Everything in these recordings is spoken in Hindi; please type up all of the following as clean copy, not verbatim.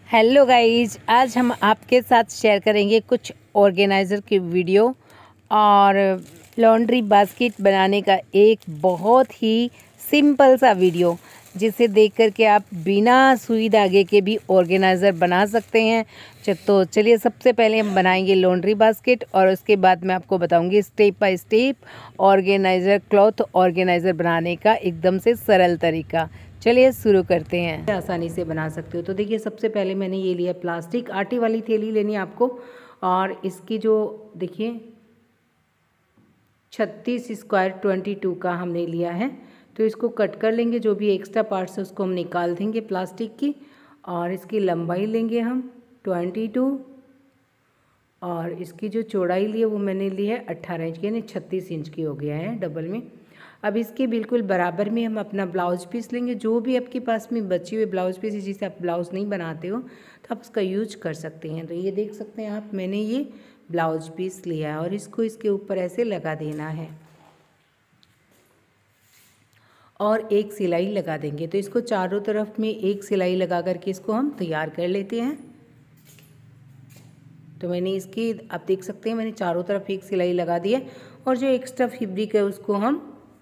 हेलो गाइज, आज हम आपके साथ शेयर करेंगे कुछ ऑर्गेनाइज़र की वीडियो और लॉन्ड्री बास्केट बनाने का एक बहुत ही सिंपल सा वीडियो जिसे देख कर के आप बिना सुई धागे के भी ऑर्गेनाइज़र बना सकते हैं। तो चलिए, सबसे पहले हम बनाएंगे लॉन्ड्री बास्केट और उसके बाद मैं आपको बताऊंगी step by step organiser, cloth organiser बनाने का एकदम से सरल तरीका। चलिए शुरू करते हैं। आसानी से बना सकते हो। तो देखिए, सबसे पहले मैंने ये लिया प्लास्टिक, आटे वाली थैली लेनी है आपको। और इसकी जो देखिए 36 स्क्वायर 22 का हमने लिया है। तो इसको कट कर लेंगे, जो भी एक्स्ट्रा पार्ट्स है उसको हम निकाल देंगे प्लास्टिक की। और इसकी लंबाई लेंगे हम 22 और इसकी जो चौड़ाई ली है वो मैंने ली है 18 इंच की, यानी 36 इंच की हो गया है डबल में। अब इसके बिल्कुल बराबर में हम अपना ब्लाउज़ पीस लेंगे। जो भी आपके पास में बची हुई ब्लाउज़ पीस है, जिसे आप ब्लाउज़ नहीं बनाते हो तो आप उसका यूज कर सकते हैं। तो ये देख सकते हैं आप, मैंने ये ब्लाउज पीस लिया है और इसको इसके ऊपर ऐसे लगा देना है और एक सिलाई लगा देंगे। तो इसको चारों तरफ में एक सिलाई लगा करके इसको हम तैयार कर लेते हैं। तो मैंने इसकी, आप देख सकते हैं, मैंने चारों तरफ एक सिलाई लगा दी है और जो एक्स्ट्रा फैब्रिक है उसको हम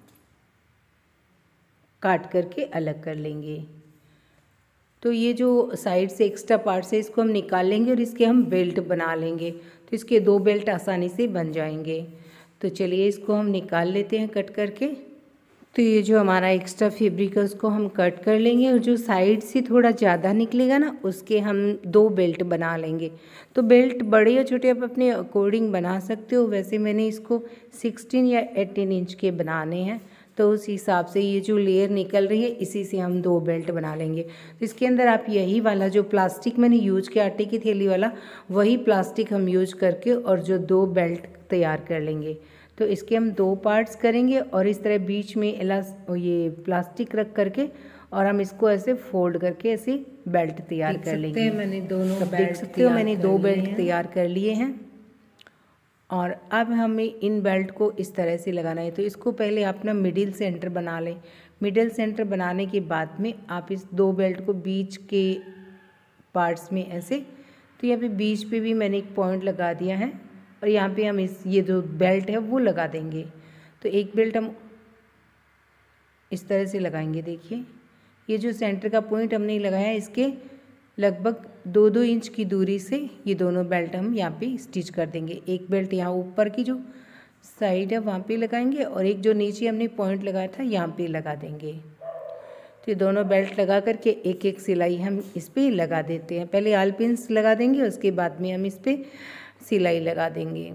काट करके अलग कर लेंगे। तो ये जो साइड से एक्स्ट्रा पार्ट्स है इसको हम निकाल लेंगे और इसके हम बेल्ट बना लेंगे। तो इसके 2 बेल्ट आसानी से बन जाएंगे। तो चलिए, इसको हम निकाल लेते हैं कट करके। तो ये जो हमारा एक्स्ट्रा फैब्रिक है उसको हम कट कर लेंगे और जो साइड से थोड़ा ज़्यादा निकलेगा ना, उसके हम 2 बेल्ट बना लेंगे। तो बेल्ट बड़े या छोटे आप अपने अकॉर्डिंग बना सकते हो। वैसे मैंने इसको 16 या 18 इंच के बनाने हैं, तो उस हिसाब से ये जो लेयर निकल रही है इसी से हम 2 बेल्ट बना लेंगे। तो इसके अंदर आप यही वाला जो प्लास्टिक मैंने यूज किया आटे की थैली वाला, वही प्लास्टिक हम यूज करके और जो 2 बेल्ट तैयार कर लेंगे। तो इसके हम 2 पार्ट्स करेंगे और इस तरह बीच में ये प्लास्टिक रख करके और हम इसको ऐसे फोल्ड करके ऐसे बेल्ट तैयार कर लेंगे। मैंने दोनों बेल्ट देख सकते हो, मैंने 2 बेल्ट तैयार कर लिए हैं और अब हमें इन बेल्ट को इस तरह से लगाना है। तो इसको पहले आप ना मिडिल सेंटर बना लें। मिडिल सेंटर बनाने के बाद में आप इस 2 बेल्ट को बीच के पार्ट्स में ऐसे, तो यहाँ पे बीच पे भी मैंने एक पॉइंट लगा दिया है और यहाँ पे हम ये जो बेल्ट है वो लगा देंगे। तो एक बेल्ट हम इस तरह से लगाएंगे। देखिए, ये जो सेंटर का पॉइंट हमने लगाया है, इसके लगभग 2-2 इंच की दूरी से ये दोनों बेल्ट हम यहाँ पे स्टिच कर देंगे। एक बेल्ट यहाँ ऊपर की जो साइड है वहाँ पे लगाएंगे और एक जो नीचे हमने पॉइंट लगाया था यहाँ पे लगा देंगे। तो ये दोनों बेल्ट लगा करके एक एक सिलाई हम इस पर लगा देते हैं। पहले आल पिन्स लगा देंगे, उसके बाद में हम इस पर सिलाई लगा देंगे।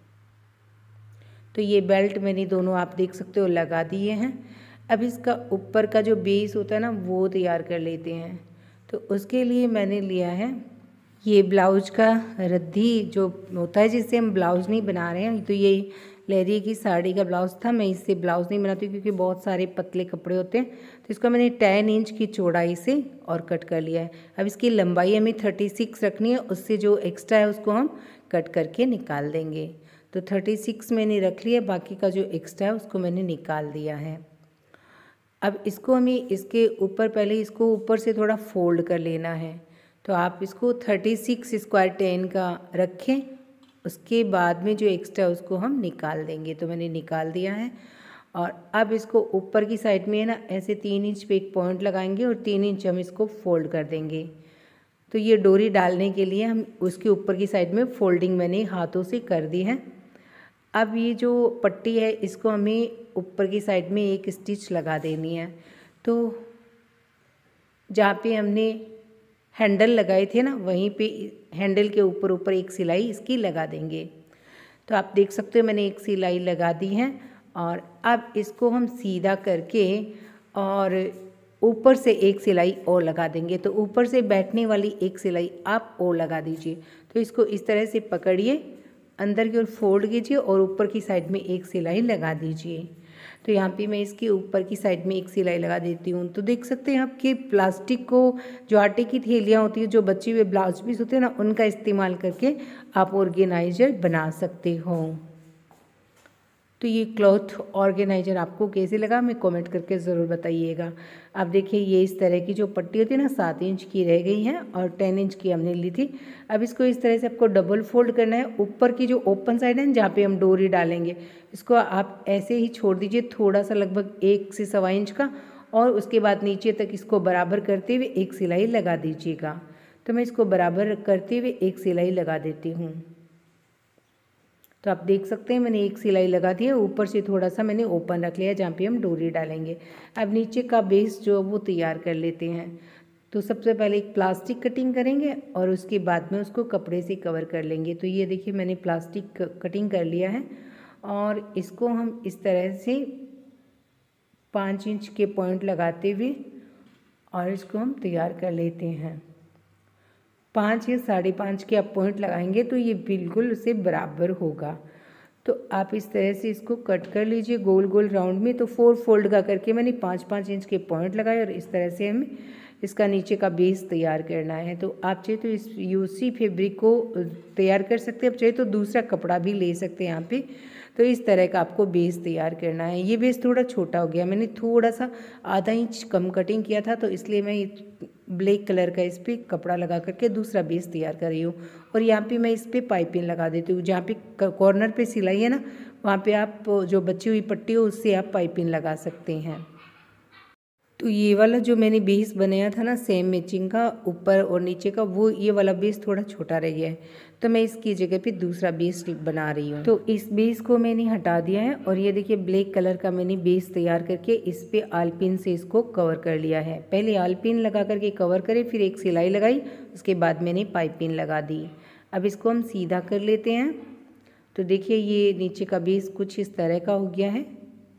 तो ये बेल्ट मैंने दोनों, आप देख सकते हो, लगा दिए हैं। अब इसका ऊपर का जो बेस होता है ना, वो तैयार कर लेते हैं। तो उसके लिए मैंने लिया है ये ब्लाउज का रद्दी जो होता है, जिससे हम ब्लाउज नहीं बना रहे हैं। तो ये लहरिए की साड़ी का ब्लाउज था। मैं इससे ब्लाउज नहीं बनाती क्योंकि बहुत सारे पतले कपड़े होते हैं। तो इसको मैंने 10 इंच की चौड़ाई से और कट कर लिया है। अब इसकी लंबाई हमें 36 रखनी है, उससे जो एक्स्ट्रा है उसको हम कट करके निकाल देंगे। तो 36 मैंने रख लिया, बाकी का जो एक्स्ट्रा है उसको मैंने निकाल दिया है। अब इसको हमें इसके ऊपर, पहले इसको ऊपर से थोड़ा फोल्ड कर लेना है। तो आप इसको 36 स्क्वायर 10 का रखें, उसके बाद में जो एक्स्ट्रा है उसको हम निकाल देंगे। तो मैंने निकाल दिया है और अब इसको ऊपर की साइड में है ना, ऐसे 3 इंच पे एक पॉइंट लगाएंगे और 3 इंच हम इसको फोल्ड कर देंगे। तो ये डोरी डालने के लिए हम उसके ऊपर की साइड में फोल्डिंग मैंने हाथों से कर दी है। अब ये जो पट्टी है इसको हमें ऊपर की साइड में एक स्टिच लगा देनी है। तो जहाँ पे हमने हैंडल लगाए थे ना, वहीं पे हैंडल के ऊपर ऊपर एक सिलाई इसकी लगा देंगे। तो आप देख सकते हो मैंने एक सिलाई लगा दी है और अब इसको हम सीधा करके और ऊपर से एक सिलाई और लगा देंगे। तो ऊपर से बैठने वाली एक सिलाई आप और लगा दीजिए। तो इसको इस तरह से पकड़िए, अंदर की ओर फोल्ड कीजिए और ऊपर की साइड में एक सिलाई लगा दीजिए। तो यहाँ पे मैं इसके ऊपर की साइड में एक सिलाई लगा देती हूँ। तो देख सकते हैं आप कि प्लास्टिक को, जो आटे की थैलियाँ होती है, जो बचे हुए ब्लाउज पीस होते हैं ना, उनका इस्तेमाल करके आप ऑर्गेनाइजर बना सकते हो। तो ये क्लॉथ ऑर्गेनाइज़र आपको कैसे लगा हमें कमेंट करके ज़रूर बताइएगा। अब देखिए ये इस तरह की जो पट्टी होती है ना 7 इंच की रह गई है और 10 इंच की हमने ली थी। अब इसको इस तरह से आपको डबल फोल्ड करना है। ऊपर की जो ओपन साइड है जहाँ पे हम डोरी डालेंगे इसको आप ऐसे ही छोड़ दीजिए थोड़ा सा, लगभग 1 से 1.25 इंच का, और उसके बाद नीचे तक इसको बराबर करते हुए एक सिलाई लगा दीजिएगा। तो मैं इसको बराबर करते हुए एक सिलाई लगा देती हूँ। तो आप देख सकते हैं मैंने एक सिलाई लगा दी है, ऊपर से थोड़ा सा मैंने ओपन रख लिया जहाँ पे हम डोरी डालेंगे। अब नीचे का बेस जो वो तैयार कर लेते हैं। तो सबसे पहले एक प्लास्टिक कटिंग करेंगे और उसके बाद में उसको कपड़े से कवर कर लेंगे। तो ये देखिए मैंने प्लास्टिक कटिंग कर लिया है और इसको हम इस तरह से 5 इंच के पॉइंट लगाते हुए और इसको हम तैयार कर लेते हैं। 5 या 5.5 के आप पॉइंट लगाएंगे तो ये बिल्कुल उससे बराबर होगा। तो आप इस तरह से इसको कट कर लीजिए गोल गोल राउंड में। तो 4 फोल्ड का करके मैंने 5-5 इंच के पॉइंट लगाए और इस तरह से हमें इसका नीचे का बेस तैयार करना है। तो आप चाहे तो इस यूसी फैब्रिक को तैयार कर सकते हैं, आप चाहे तो दूसरा कपड़ा भी ले सकते हैं यहाँ पे। तो इस तरह का आपको बेस तैयार करना है। ये बेस थोड़ा छोटा हो गया, मैंने थोड़ा सा आधा इंच कम कटिंग किया था, तो इसलिए मैं ब्लैक कलर का इस पर कपड़ा लगा करके दूसरा बेस तैयार कर रही हूँ। और यहाँ पे मैं इस पर पाइपिंग लगा देती हूँ। जहाँ पे कॉर्नर पे सिलाई है ना वहाँ पे आप जो बची हुई पट्टी हो उससे आप पाइपिंग लगा सकते हैं। तो ये वाला जो मैंने बेस बनाया था ना सेम मैचिंग का ऊपर और नीचे का, वो ये वाला बेस थोड़ा छोटा रह गया है, तो मैं इसकी जगह पे दूसरा बेस बना रही हूँ। तो इस बेस को मैंने हटा दिया है और ये देखिए ब्लैक कलर का मैंने बेस तैयार करके इस पर आलपिन से इसको कवर कर लिया है। पहले आलपिन लगा करके कवर करे, फिर एक सिलाई लगाई, उसके बाद मैंने पाइपिंग लगा दी। अब इसको हम सीधा कर लेते हैं। तो देखिए ये नीचे का बेस कुछ इस तरह का हो गया है।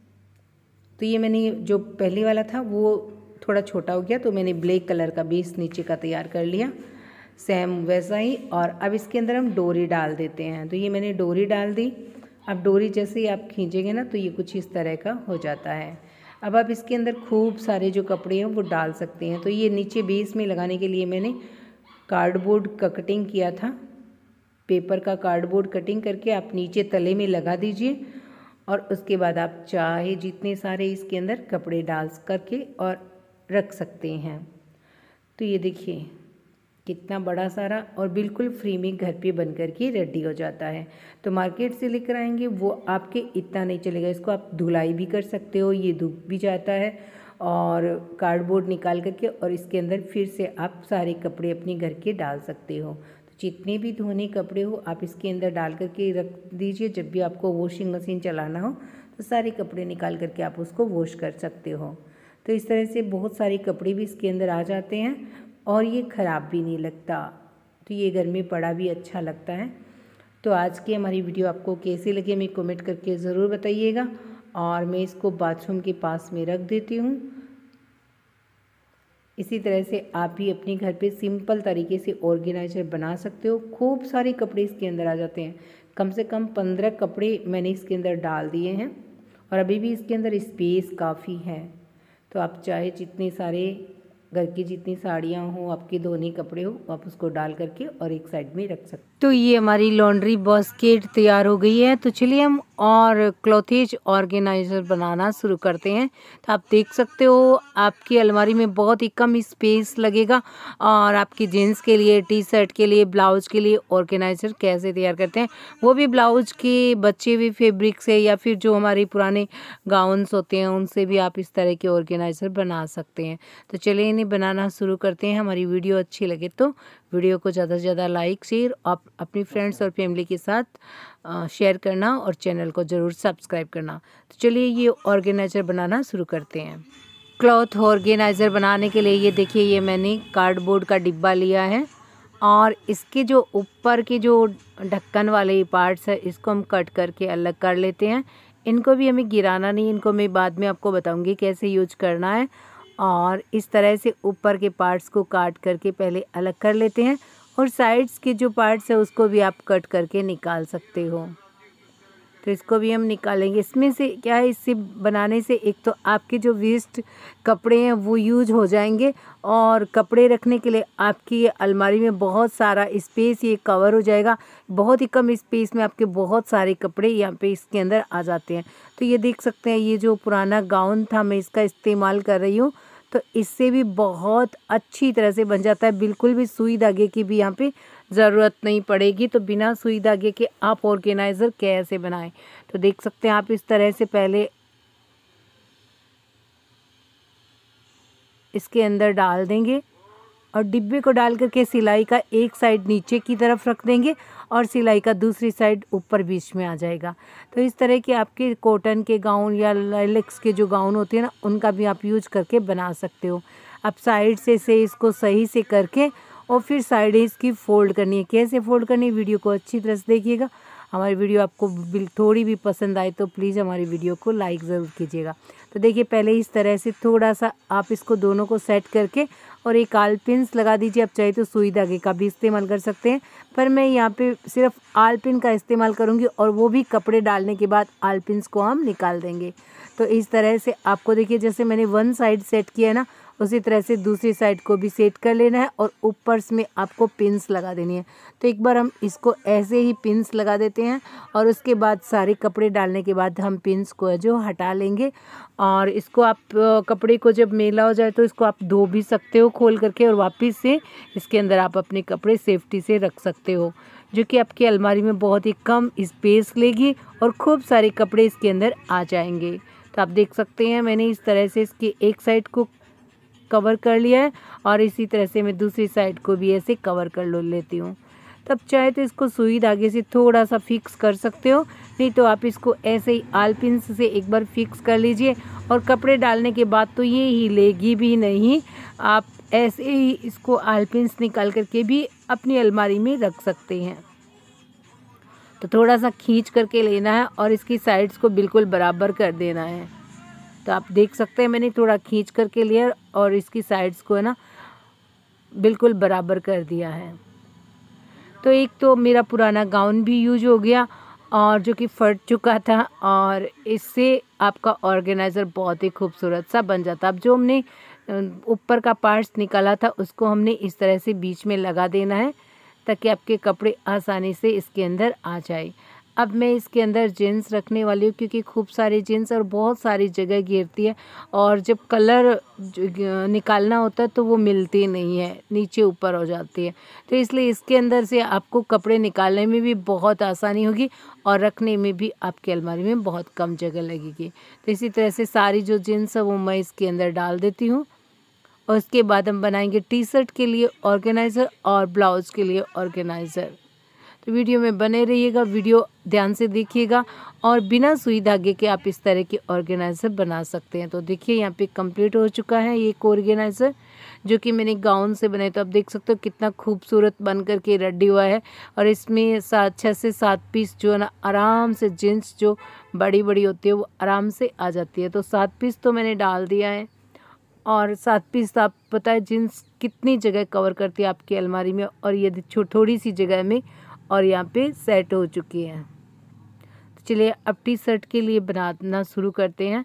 तो ये मैंने जो पहले वाला था वो थोड़ा छोटा हो गया, तो मैंने ब्लैक कलर का बेस नीचे का तैयार कर लिया सेम वैसा ही। और अब इसके अंदर हम डोरी डाल देते हैं। तो ये मैंने डोरी डाल दी। अब डोरी जैसे ही आप खींचेंगे ना तो ये कुछ इस तरह का हो जाता है। अब आप इसके अंदर खूब सारे जो कपड़े हैं वो डाल सकते हैं। तो ये नीचे बेस में लगाने के लिए मैंने कार्डबोर्ड का कटिंग किया था, पेपर का कार्डबोर्ड कटिंग करके आप नीचे तले में लगा दीजिए और उसके बाद आप चाहे जितने सारे इसके अंदर कपड़े डाल करके और रख सकते हैं। तो ये देखिए कितना बड़ा सारा और बिल्कुल फ्री में घर पे बन कर के रेडी हो जाता है। तो मार्केट से लेकर आएंगे वो आपके इतना नहीं चलेगा, इसको आप धुलाई भी कर सकते हो, ये धुप भी जाता है। और कार्डबोर्ड निकाल करके और इसके अंदर फिर से आप सारे कपड़े अपने घर के डाल सकते हो। जितने भी धोने कपड़े हो आप इसके अंदर डाल करके रख दीजिए। जब भी आपको वॉशिंग मशीन चलाना हो तो सारे कपड़े निकाल करके आप उसको वॉश कर सकते हो। तो इस तरह से बहुत सारे कपड़े भी इसके अंदर आ जाते हैं और ये ख़राब भी नहीं लगता। तो ये घर में पड़ा भी अच्छा लगता है। तो आज की हमारी वीडियो आपको कैसी लगी हमें कमेंट करके ज़रूर बताइएगा। और मैं इसको बाथरूम के पास में रख देती हूँ। इसी तरह से आप भी अपने घर पे सिंपल तरीके से ऑर्गेनाइजर बना सकते हो। खूब सारे कपड़े इसके अंदर आ जाते हैं। कम से कम 15 कपड़े मैंने इसके अंदर डाल दिए हैं और अभी भी इसके अंदर स्पेस काफ़ी है। तो आप चाहे जितने सारे घर की जितनी साड़ियाँ हो, आपके धोने कपड़े हो, आप उसको डाल करके और एक साइड में रख सकते। तो ये हमारी लॉन्ड्री बास्केट तैयार हो गई है। तो चलिए हम और क्लॉथेज ऑर्गेनाइजर बनाना शुरू करते हैं। तो आप देख सकते हो आपकी अलमारी में बहुत ही कम स्पेस लगेगा और आपकी जीन्स के लिए, टी शर्ट के लिए, ब्लाउज के लिए ऑर्गेनाइजर कैसे तैयार करते हैं, वो भी ब्लाउज के बचे हुए फैब्रिक से या फिर जो हमारे पुराने गाउन्स होते हैं उनसे भी आप इस तरह के ऑर्गेनाइजर बना सकते हैं। तो चलिए इन्हें बनाना शुरू करते हैं। हमारी वीडियो अच्छी लगे तो वीडियो को ज़्यादा से ज़्यादा लाइक, शेयर आप अपनी फ्रेंड्स और फैमिली के साथ शेयर करना और चैनल को ज़रूर सब्सक्राइब करना। तो चलिए ये ऑर्गेनाइज़र बनाना शुरू करते हैं। क्लॉथ ऑर्गेनाइज़र बनाने के लिए ये देखिए ये मैंने कार्डबोर्ड का डिब्बा लिया है और इसके जो ऊपर के जो ढक्कन वाले पार्ट्स है इसको हम कट करके अलग कर लेते हैं। इनको भी हमें गिराना नहीं, इनको मैं बाद में आपको बताऊँगी कैसे यूज करना है। और इस तरह से ऊपर के पार्ट्स को काट करके पहले अलग कर लेते हैं और साइड्स के जो पार्ट्स है उसको भी आप कट करके निकाल सकते हो। तो इसको भी हम निकालेंगे। इसमें से क्या है, इससे बनाने से एक तो आपके जो वेस्ट कपड़े हैं वो यूज हो जाएंगे और कपड़े रखने के लिए आपकी ये अलमारी में बहुत सारा स्पेस ये कवर हो जाएगा। बहुत ही कम स्पेस में आपके बहुत सारे कपड़े यहाँ पे इसके अंदर आ जाते हैं। तो ये देख सकते हैं, ये जो पुराना गाउन था मैं इसका इस्तेमाल कर रही हूँ, तो इससे भी बहुत अच्छी तरह से बन जाता है। बिल्कुल भी सुई धागे की भी यहाँ पे ज़रूरत नहीं पड़ेगी। तो बिना सुई धागे के आप ऑर्गेनाइज़र कैसे बनाएं, तो देख सकते हैं आप इस तरह से पहले इसके अंदर डाल देंगे और डिब्बे को डाल करके सिलाई का एक साइड नीचे की तरफ रख देंगे और सिलाई का दूसरी साइड ऊपर बीच में आ जाएगा। तो इस तरह के आपके कॉटन के गाउन या लाइलेक्स के जो गाउन होते हैं ना, उनका भी आप यूज करके बना सकते हो। आप साइड से इसको सही से करके और फिर साइड इसकी फ़ोल्ड करनी है। कैसे फ़ोल्ड करनी है, वीडियो को अच्छी तरह से देखिएगा। हमारी वीडियो आपको थोड़ी भी पसंद आए तो प्लीज़ हमारी वीडियो को लाइक ज़रूर कीजिएगा। तो देखिए पहले इस तरह से थोड़ा सा आप इसको दोनों को सेट करके और एक आल पिन्स लगा दीजिए। आप चाहे तो सुई धागे का भी इस्तेमाल कर सकते हैं, पर मैं यहाँ पे सिर्फ आल पिन का इस्तेमाल करूँगी और वो भी कपड़े डालने के बाद आल पिन्स को हम निकाल देंगे। तो इस तरह से आपको देखिए, जैसे मैंने वन साइड सेट किया है ना, उसी तरह से दूसरी साइड को भी सेट कर लेना है और ऊपर में आपको पिन्स लगा देनी है। तो एक बार हम इसको ऐसे ही पिन्स लगा देते हैं और उसके बाद सारे कपड़े डालने के बाद हम पिन्स को जो हटा लेंगे। और इसको आप कपड़े को जब मेला हो जाए तो इसको आप धो भी सकते हो खोल करके और वापस से इसके अंदर आप अपने कपड़े सेफ्टी से रख सकते हो, जो कि आपकी अलमारी में बहुत ही कम स्पेस लेगी और खूब सारे कपड़े इसके अंदर आ जाएंगे। तो आप देख सकते हैं मैंने इस तरह से इसकी एक साइड को कवर कर लिया है और इसी तरह से मैं दूसरी साइड को भी ऐसे कवर कर लेती हूँ। तब चाहे तो इसको सुई धागे से थोड़ा सा फिक्स कर सकते हो, नहीं तो आप इसको ऐसे ही आल पिन्स से एक बार फिक्स कर लीजिए और कपड़े डालने के बाद तो ये हिलेगी भी नहीं। आप ऐसे ही इसको आल पिन्स निकाल करके भी अपनी अलमारी में रख सकते हैं। तो थोड़ा सा खींच करके लेना है और इसकी साइड्स को बिल्कुल बराबर कर देना है। तो आप देख सकते हैं मैंने थोड़ा खींच करके लिया और इसकी साइड्स को है ना बिल्कुल बराबर कर दिया है। तो एक तो मेरा पुराना गाउन भी यूज हो गया और जो कि फट चुका था, और इससे आपका ऑर्गेनाइज़र बहुत ही खूबसूरत सा बन जाता। अब जो हमने ऊपर का पार्ट्स निकाला था उसको हमने इस तरह से बीच में लगा देना है ताकि आपके कपड़े आसानी से इसके अंदर आ जाए। अब मैं इसके अंदर जीन्स रखने वाली हूँ क्योंकि खूब सारी जीन्स और बहुत सारी जगह घेरती है और जब कलर निकालना होता है तो वो मिलती नहीं है, नीचे ऊपर हो जाती है। तो इसलिए इसके अंदर से आपको कपड़े निकालने में भी बहुत आसानी होगी और रखने में भी आपकी अलमारी में बहुत कम जगह लगेगी। तो इसी तरह से सारी जो जीन्स है वो मैं इसके अंदर डाल देती हूँ और उसके बाद हम बनाएंगे टी शर्ट के लिए ऑर्गेनाइज़र और ब्लाउज के लिए ऑर्गेनाइज़र। तो वीडियो में बने रहिएगा, वीडियो ध्यान से देखिएगा और बिना सुई धागे के आप इस तरह के ऑर्गेनाइज़र बना सकते हैं। तो देखिए यहाँ पे कंप्लीट हो चुका है ये ऑर्गेनाइज़र जो कि मैंने गाउन से बनाया। तो आप देख सकते हो कितना खूबसूरत बन करके रेडी हुआ है और इसमें 6 से 7 पीस जो है ना आराम से जीन्स जो बड़ी बड़ी होती है वो आराम से आ जाती है। तो 7 पीस तो मैंने डाल दिया है और 7 पीस आप पता है जीन्स कितनी जगह कवर करती है आपकी अलमारी में, और ये थोड़ी सी जगह में और यहाँ पे सेट हो चुकी है। तो चलिए अब टी शर्ट के लिए बनाना शुरू करते हैं,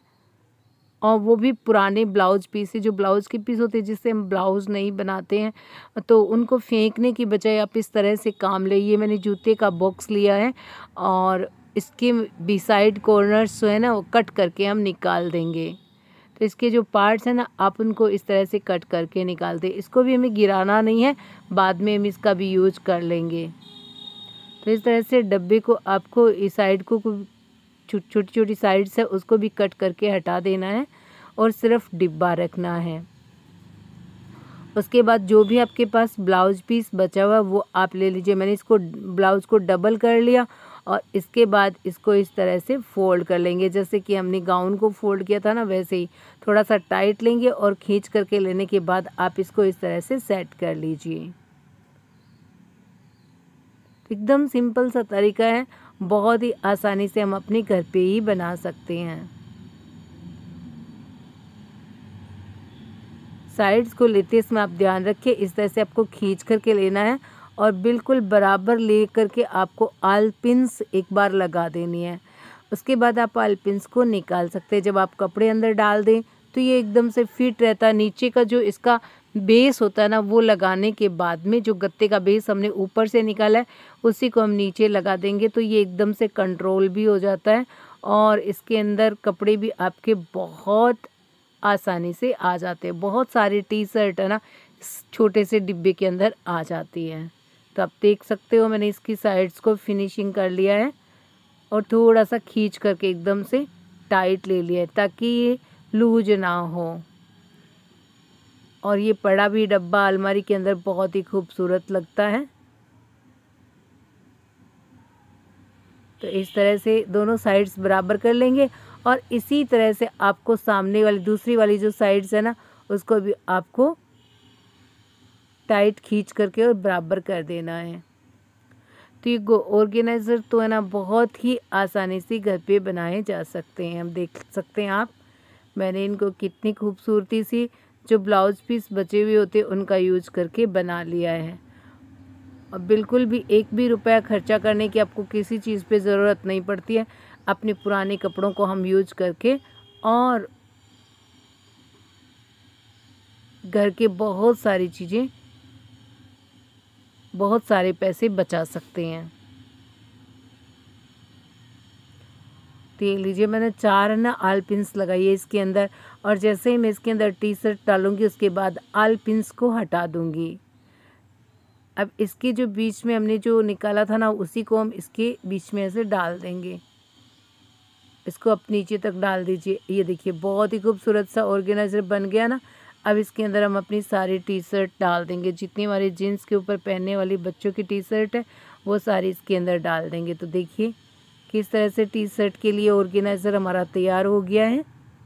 और वो भी पुराने ब्लाउज पीस है। जो ब्लाउज के पीस होते हैं जिससे हम ब्लाउज नहीं बनाते हैं तो उनको फेंकने की बजाय आप इस तरह से काम लिए। मैंने जूते का बॉक्स लिया है और इसके बी साइड कॉर्नर्स जो है ना वो कट करके हम निकाल देंगे। तो इसके जो पार्ट्स हैं ना आप उनको इस तरह से कट करके निकाल दें। इसको भी हमें गिराना नहीं है, बाद में हम इसका भी यूज कर लेंगे। तो इस तरह से डब्बे को आपको इस साइड को छोटी छोटी साइड्स है उसको भी कट करके हटा देना है और सिर्फ डिब्बा रखना है। उसके बाद जो भी आपके पास ब्लाउज पीस बचा हुआ वो आप ले लीजिए। मैंने इसको ब्लाउज को डबल कर लिया और इसके बाद इसको इस तरह से फोल्ड कर लेंगे, जैसे कि हमने गाउन को फोल्ड किया था ना वैसे ही थोड़ा सा टाइट लेंगे और खींच करके लेने के बाद आप इसको इस तरह से सेट कर लीजिए। एकदम सिंपल सा तरीका है, बहुत ही आसानी से हम अपने घर पे ही बना सकते हैं। साइड्स को लेते इसमें आप ध्यान रखिए, इस तरह से आपको खींच करके लेना है और बिल्कुल बराबर ले करके आपको आल पिन्स एक बार लगा देनी है। उसके बाद आप आलपिन्स को निकाल सकते हैं। जब आप कपड़े अंदर डाल दें तो ये एकदम से फिट रहता है। नीचे का जो इसका बेस होता है ना, वो लगाने के बाद में जो गत्ते का बेस हमने ऊपर से निकाला है उसी को हम नीचे लगा देंगे तो ये एकदम से कंट्रोल भी हो जाता है और इसके अंदर कपड़े भी आपके बहुत आसानी से आ जाते हैं। बहुत सारी टी शर्ट है ना इस छोटे से डिब्बे के अंदर आ जाती है। तो आप देख सकते हो मैंने इसकी साइड्स को फिनिशिंग कर लिया है और थोड़ा सा खींच करके एकदम से टाइट ले लिया है ताकि ये लूज ना हो। और ये पड़ा भी डब्बा अलमारी के अंदर बहुत ही खूबसूरत लगता है। तो इस तरह से दोनों साइड्स बराबर कर लेंगे और इसी तरह से आपको सामने वाली दूसरी वाली जो साइड्स है ना उसको भी आपको टाइट खींच करके और बराबर कर देना है। तो ये ऑर्गेनाइज़र तो है ना बहुत ही आसानी से घर पे बनाए जा सकते हैं। हम देख सकते हैं आप मैंने इनको कितनी खूबसूरती सी जो ब्लाउज पीस बचे हुए होते हैं उनका यूज करके बना लिया है। और बिल्कुल भी एक भी रुपया खर्चा करने की आपको किसी चीज़ पे ज़रूरत नहीं पड़ती है। अपने पुराने कपड़ों को हम यूज करके और घर के बहुत सारी चीज़ें बहुत सारे पैसे बचा सकते हैं। तो ये लीजिए मैंने 4 ना आल पिन्स लगाई है इसके अंदर और जैसे ही मैं इसके अंदर टी शर्ट डालूंगी उसके बाद आल पिन्स को हटा दूंगी। अब इसके जो बीच में हमने जो निकाला था ना उसी को हम इसके बीच में ऐसे डाल देंगे। इसको आप नीचे तक डाल दीजिए। ये देखिए बहुत ही खूबसूरत सा ऑर्गेनाइजर बन गया ना। अब इसके अंदर हम अपनी सारी टी शर्ट डाल देंगे। जितनी हमारी जीन्स के ऊपर पहनने वाली बच्चों की टी शर्ट है वो सारी इसके अंदर डाल देंगे। तो देखिए किस तरह से टी शर्ट के लिए ऑर्गेनाइजर हमारा तैयार हो गया है।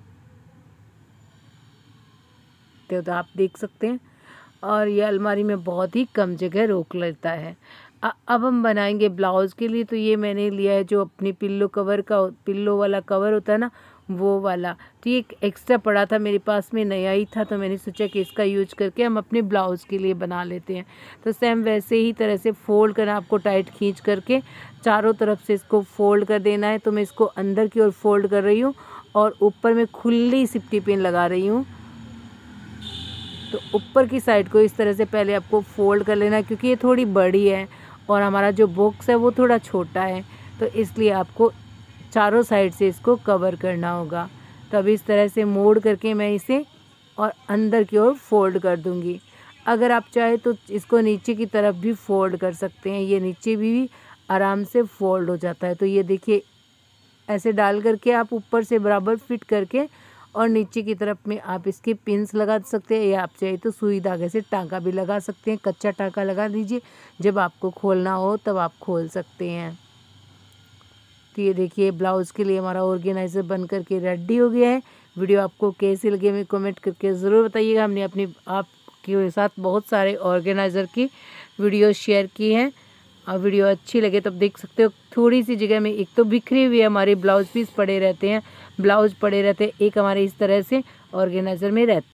तो आप देख सकते हैं और ये अलमारी में बहुत ही कम जगह रोक लेता है। अब हम बनाएंगे ब्लाउज़ के लिए। तो ये मैंने लिया है जो अपनी पिल्लो वाला कवर होता है ना वो वाला। तो ये एक एक्स्ट्रा पड़ा था मेरे पास में, नया ही था, तो मैंने सोचा कि इसका यूज करके हम अपने ब्लाउज़ के लिए बना लेते हैं। तो सेम वैसे ही तरह से फ़ोल्ड करना, आपको टाइट खींच करके चारों तरफ से इसको फ़ोल्ड कर देना है। तो मैं इसको अंदर की ओर फोल्ड कर रही हूँ और ऊपर में खुली सिफ्टी पिन लगा रही हूँ। तो ऊपर की साइड को इस तरह से पहले आपको फ़ोल्ड कर लेना क्योंकि ये थोड़ी बड़ी है और हमारा जो बॉक्स है वो थोड़ा छोटा है, तो इसलिए आपको चारों साइड से इसको कवर करना होगा। तो अब इस तरह से मोड़ करके मैं इसे और अंदर की ओर फोल्ड कर दूंगी। अगर आप चाहे तो इसको नीचे की तरफ भी फोल्ड कर सकते हैं, ये नीचे भी आराम से फोल्ड हो जाता है। तो ये देखिए ऐसे डाल करके आप ऊपर से बराबर फिट करके और नीचे की तरफ में आप इसके पिन्स लगा सकते हैं या आप चाहे तो सुई धागे से टाँका भी लगा सकते हैं। कच्चा टाँका लगा दीजिए, जब आपको खोलना हो तब आप खोल सकते हैं। तो ये देखिए ब्लाउज़ के लिए हमारा ऑर्गेनाइज़र बन करके रेडी हो गया है। वीडियो आपको कैसे लगे हमें कमेंट करके ज़रूर बताइएगा। हमने अपनी आपके साथ बहुत सारे ऑर्गेनाइज़र की वीडियो शेयर की हैं और वीडियो अच्छी लगे तब देख सकते हो थोड़ी सी जगह में एक तो बिखरे हुए हमारे ब्लाउज पीस पड़े रहते हैं, एक हमारे इस तरह से ऑर्गेनाइज़र में रहते हैं।